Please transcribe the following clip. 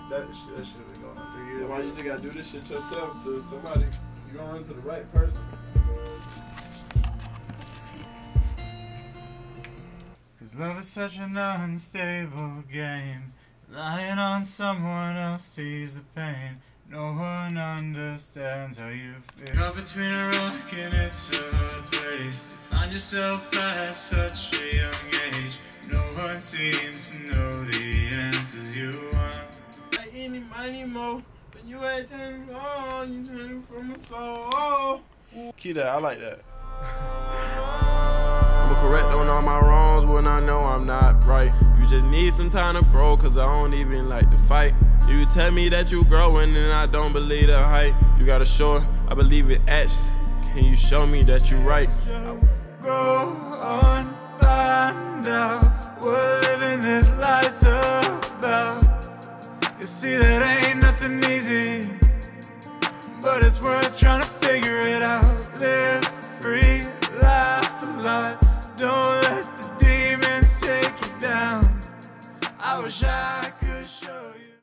that shit have been going on 3 years. Why you just gotta do this shit yourself to somebody? You gonna run to the right person. Cause love is such an unstable game. Relying on someone else sees the pain. No one understands how you feel. Caught between a rock and it's a hard place to find yourself at such a young age. No one seems to know the answers you want. Any money more than you had 10 on, you turn from a soul. Key that, I like that. I'm correct on all my wrongs when I know I'm not right. You just need some time to grow, cause I don't even like to fight. You tell me that you growing and I don't believe the hype. You gotta show it, I believe it actions. Can you show me that you right? Grow on, find out what living this life's about. You see that ain't nothing easy, but it's worth trying to figure it out. Live free, laugh a lot. Don't let the demons take you down. I wish I could